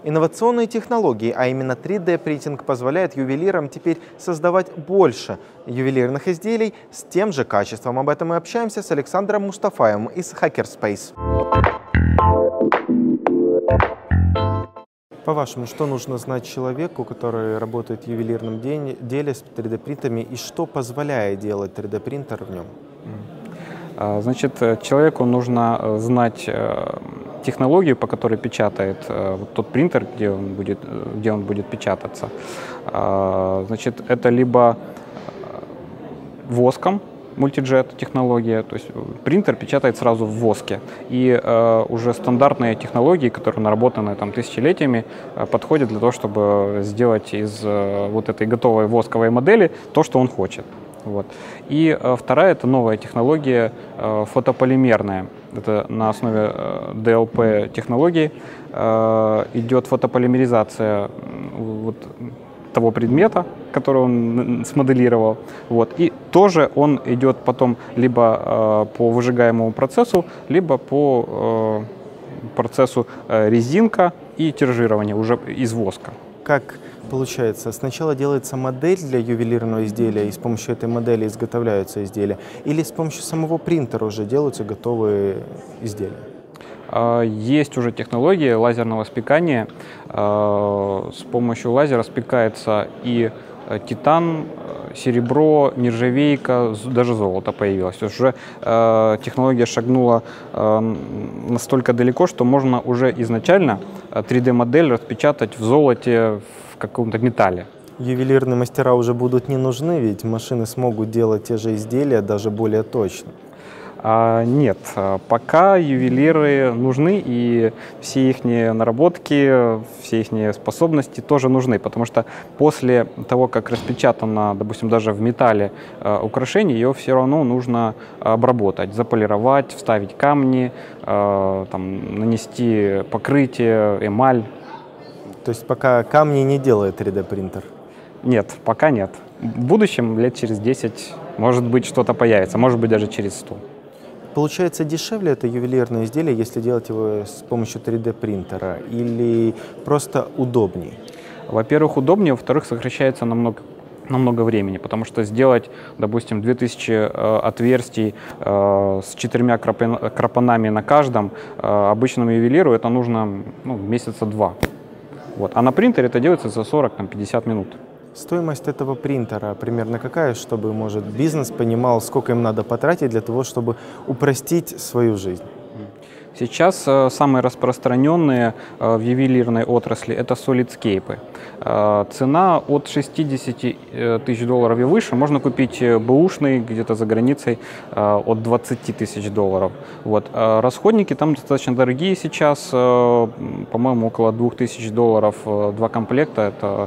Инновационные технологии, а именно 3D-принтинг, позволяет ювелирам теперь создавать больше ювелирных изделий с тем же качеством. Об этом мы общаемся с Александром Мустафаевым из Hackerspace. По-вашему, что нужно знать человеку, который работает в ювелирном деле с 3D-принтами, и что позволяет делать 3D-принтер в нем? Значит, человеку нужно знать технологию, по которой печатает тот принтер, где он будет печататься. Значит, это либо воском, мультиджет технология, то есть принтер печатает сразу в воске. И уже стандартные технологии, которые наработаны там тысячелетиями, подходят для того, чтобы сделать из вот этой готовой восковой модели то, что он хочет. Вот. И вторая — это новая технология фотополимерная. Это на основе DLP технологии идет фотополимеризация вот того предмета, который он смоделировал. Вот. И тоже он идет потом либо по выжигаемому процессу, либо по процессу резинка и тиражирования уже из воска. Как получается? Сначала делается модель для ювелирного изделия, и с помощью этой модели изготовляются изделия, или с помощью самого принтера уже делаются готовые изделия? Есть уже технология лазерного спекания. С помощью лазера спекается и титан, серебро, нержавейка, даже золото появилось. То есть уже технология шагнула настолько далеко, что можно уже изначально 3D-модель распечатать в золоте, в каком-то металле. Ювелирные мастера уже будут не нужны, ведь машины смогут делать те же изделия даже более точно. Нет, пока ювелиры нужны, и все их наработки, все их способности тоже нужны, потому что после того, как распечатано, допустим, даже в металле украшение, ее все равно нужно обработать, заполировать, вставить камни, там, нанести покрытие, эмаль. То есть пока камни не делает 3D-принтер? Нет, пока нет. В будущем, лет через 10, может быть, что-то появится, может быть, даже через 100. Получается, дешевле это ювелирное изделие, если делать его с помощью 3D-принтера, или просто удобнее? Во-первых, удобнее, во-вторых, сокращается намного времени, потому что сделать, допустим, 2000 отверстий с 4 клапанами на каждом обычному ювелиру это нужно месяца 2. Вот. А на принтере это делается за 40-50 минут. Стоимость этого принтера примерно какая, чтобы, может, бизнес понимал, сколько им надо потратить для того, чтобы упростить свою жизнь? Сейчас самые распространенные в ювелирной отрасли — это солидскейпы. Цена от 60 тысяч долларов и выше. Можно купить бэушный где-то за границей от 20 тысяч долларов. Вот. Расходники там достаточно дорогие сейчас, по-моему, около 2000 долларов. 2 комплекта — это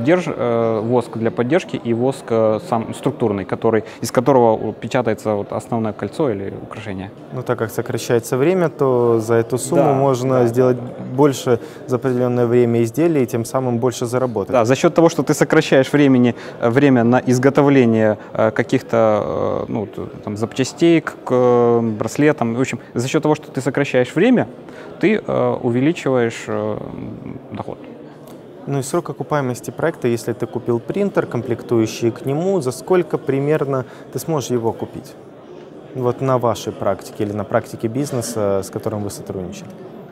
воск для поддержки и воск сам структурный, из которого печатается вот основное кольцо или украшение. Ну, так как сокращается время, то за эту сумму можно сделать больше за определенное время изделий и тем самым больше заработать. Да, за счет того, что ты сокращаешь время на изготовление каких-то запчастей к браслетам, в общем, за счет того, что ты сокращаешь время, ты увеличиваешь доход. Ну и срок окупаемости проекта, если ты купил принтер, комплектующие к нему, за сколько примерно ты сможешь его купить? Вот на вашей практике или на практике бизнеса, с которым вы сотрудничаете?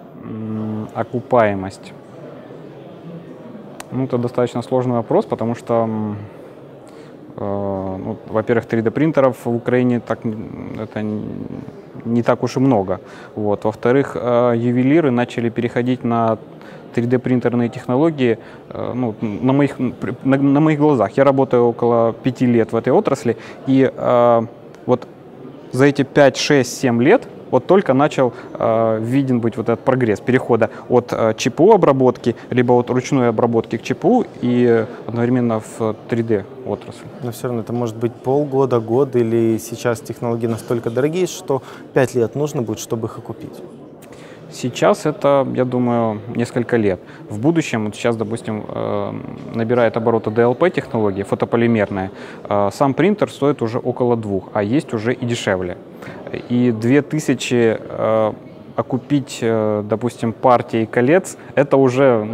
Окупаемость. Это достаточно сложный вопрос, потому что, во-первых, 3D-принтеров в Украине это не так уж и много. Вот. Во-вторых, ювелиры начали переходить на 3D-принтерные технологии на моих глазах. Я работаю около 5 лет в этой отрасли, и вот за эти 5, 6, 7 лет вот только начал виден быть вот этот прогресс перехода от ЧПУ обработки, либо от ручной обработки к ЧПУ и одновременно в 3D отрасль. Но все равно это может быть полгода, год, или сейчас технологии настолько дорогие, что 5 лет нужно будет, чтобы их окупить? Сейчас это, я думаю, несколько лет. В будущем, вот сейчас, допустим, набирает обороты DLP-технология, фотополимерная. Сам принтер стоит уже около 2, а есть уже и дешевле. И 2000 окупить, допустим, партии колец, это уже,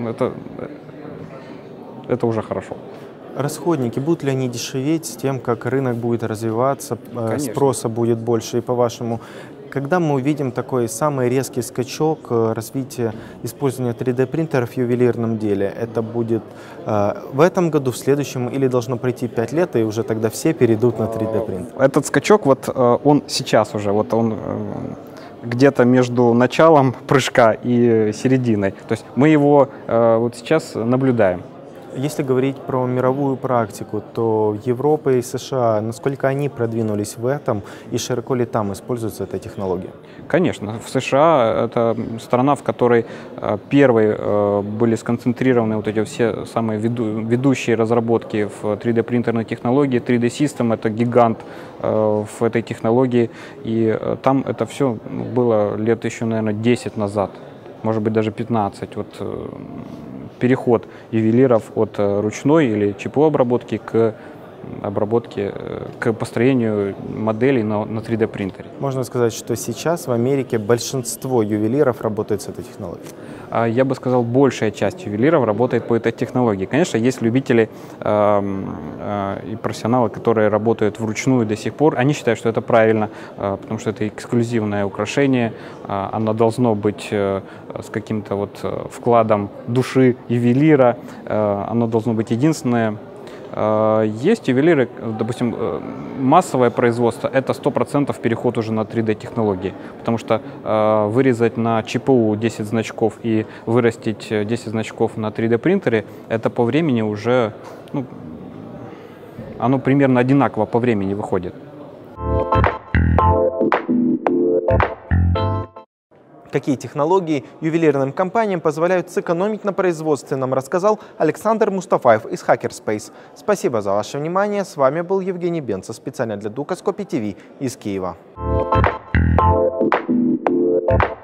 это уже хорошо. Расходники, будут ли они дешеветь с тем, как рынок будет развиваться, спроса будет больше? И по-вашему, когда мы увидим такой самый резкий скачок развития использования 3D-принтеров в ювелирном деле? Это будет в этом году, в следующем, или должно пройти 5 лет, и уже тогда все перейдут на 3D-принтер? Этот скачок, вот он сейчас уже, вот он где-то между началом прыжка и серединой. То есть мы его вот сейчас наблюдаем. Если говорить про мировую практику, то Европа и США, насколько они продвинулись в этом и широко ли там используется эта технология? Конечно, в США это страна, в которой первой были сконцентрированы вот эти все самые ведущие разработки в 3D-принтерной технологии. 3D System — это гигант в этой технологии, и там это все было лет еще, наверное, 10 назад, может быть, даже 15. Вот переход ювелиров от ручной или ЧПУ обработки к обработке, к построению моделей на 3D принтере. Можно сказать, что сейчас в Америке большинство ювелиров работает с этой технологией? Я бы сказал, большая часть ювелиров работает по этой технологии. Конечно, есть любители и профессионалы, которые работают вручную до сих пор. Они считают, что это правильно, потому что это эксклюзивное украшение. Оно должно быть с каким-то вот вкладом души ювелира. Оно должно быть единственное. Есть ювелиры, допустим, массовое производство — это 100% переход уже на 3D-технологии, потому что вырезать на ЧПУ 10 значков и вырастить 10 значков на 3D-принтере — это по времени уже, оно примерно одинаково по времени выходит. Какие технологии ювелирным компаниям позволяют сэкономить на производстве, нам рассказал Александр Мустафаев из Hackerspace. Спасибо за ваше внимание. С вами был Евгений Бенца, специально для Дукаскопи ТВ из Киева.